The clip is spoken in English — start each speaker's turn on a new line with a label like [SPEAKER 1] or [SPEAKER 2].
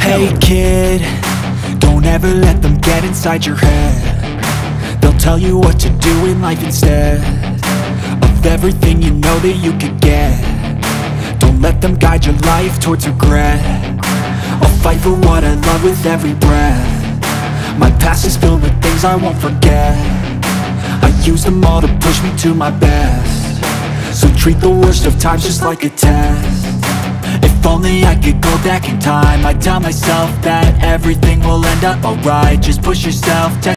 [SPEAKER 1] Hey kid, don't ever let them get inside your head. They'll tell you what to do in life instead of everything you know that you could get. Don't let them guide your life towards regret. I'll fight for what I love with every breath. My past is filled with things I won't forget. I use them all to push me to my best. So treat the worst of times just like a test. If only I could go back in time, I'd tell myself that everything will end up alright. Just push yourself,